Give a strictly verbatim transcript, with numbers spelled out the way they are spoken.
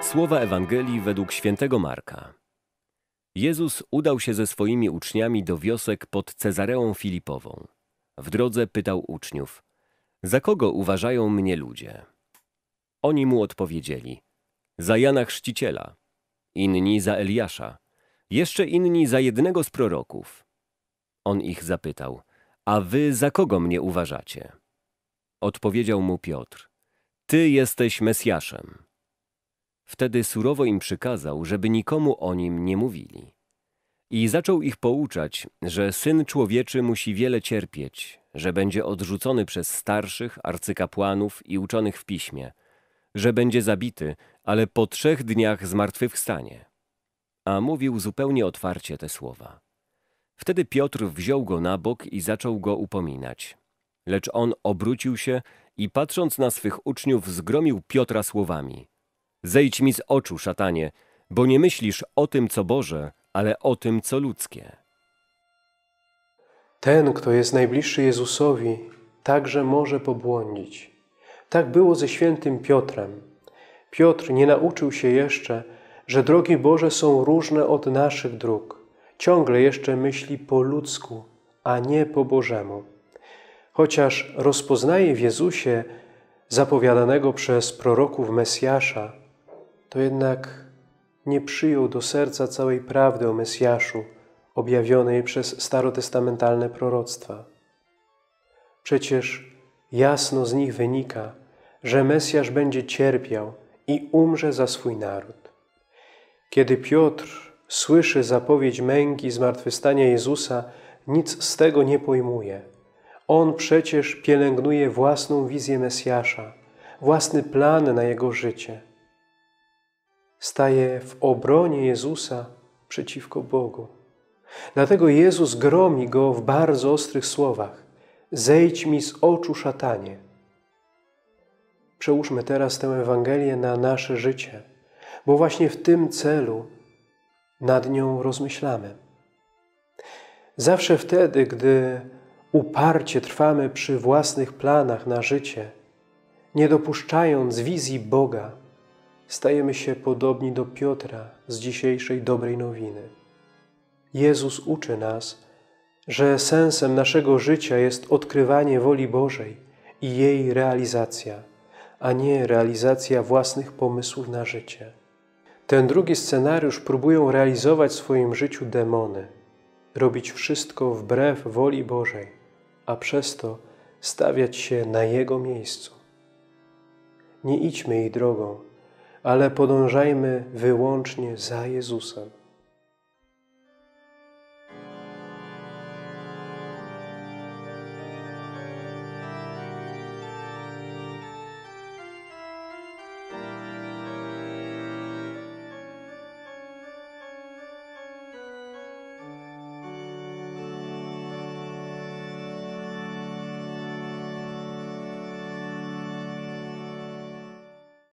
Słowa Ewangelii według świętego Marka. Jezus udał się ze swoimi uczniami do wiosek pod Cezareą Filipową. W drodze pytał uczniów: za kogo uważają mnie ludzie? Oni mu odpowiedzieli: za Jana Chrzciciela, inni za Eliasza, jeszcze inni za jednego z proroków. On ich zapytał: a wy za kogo mnie uważacie? Odpowiedział mu Piotr: ty jesteś Mesjaszem. Wtedy surowo im przykazał, żeby nikomu o nim nie mówili. I zaczął ich pouczać, że Syn Człowieczy musi wiele cierpieć, że będzie odrzucony przez starszych, arcykapłanów i uczonych w piśmie, że będzie zabity, ale po trzech dniach zmartwychwstanie. A mówił zupełnie otwarcie te słowa. Wtedy Piotr wziął go na bok i zaczął go upominać. Lecz on obrócił się i patrząc na swych uczniów zgromił Piotra słowami: zejdź mi z oczu, szatanie, bo nie myślisz o tym, co Boże, ale o tym, co ludzkie. Ten, kto jest najbliższy Jezusowi, także może pobłądzić. Tak było ze świętym Piotrem. Piotr nie nauczył się jeszcze, że drogi Boże są różne od naszych dróg. Ciągle jeszcze myśli po ludzku, a nie po Bożemu. Chociaż rozpoznaje w Jezusie zapowiadanego przez proroków Mesjasza, to jednak nie przyjął do serca całej prawdy o Mesjaszu, objawionej przez starotestamentalne proroctwa. Przecież jasno z nich wynika, że Mesjasz będzie cierpiał i umrze za swój naród. Kiedy Piotr słyszy zapowiedź męki i zmartwychwstania Jezusa, nic z tego nie pojmuje. On przecież pielęgnuje własną wizję Mesjasza, własny plan na Jego życie. Staje w obronie Jezusa przeciwko Bogu. Dlatego Jezus gromi go w bardzo ostrych słowach: zejdź mi z oczu, szatanie. Przełóżmy teraz tę Ewangelię na nasze życie, bo właśnie w tym celu nad nią rozmyślamy. Zawsze wtedy, gdy uparcie trwamy przy własnych planach na życie, nie dopuszczając wizji Boga, stajemy się podobni do Piotra z dzisiejszej dobrej nowiny. Jezus uczy nas, że sensem naszego życia jest odkrywanie woli Bożej i jej realizacja, a nie realizacja własnych pomysłów na życie. Ten drugi scenariusz próbują realizować w swoim życiu demony, robić wszystko wbrew woli Bożej, a przez to stawiać się na Jego miejscu. Nie idźmy jej drogą, ale podążajmy wyłącznie za Jezusem.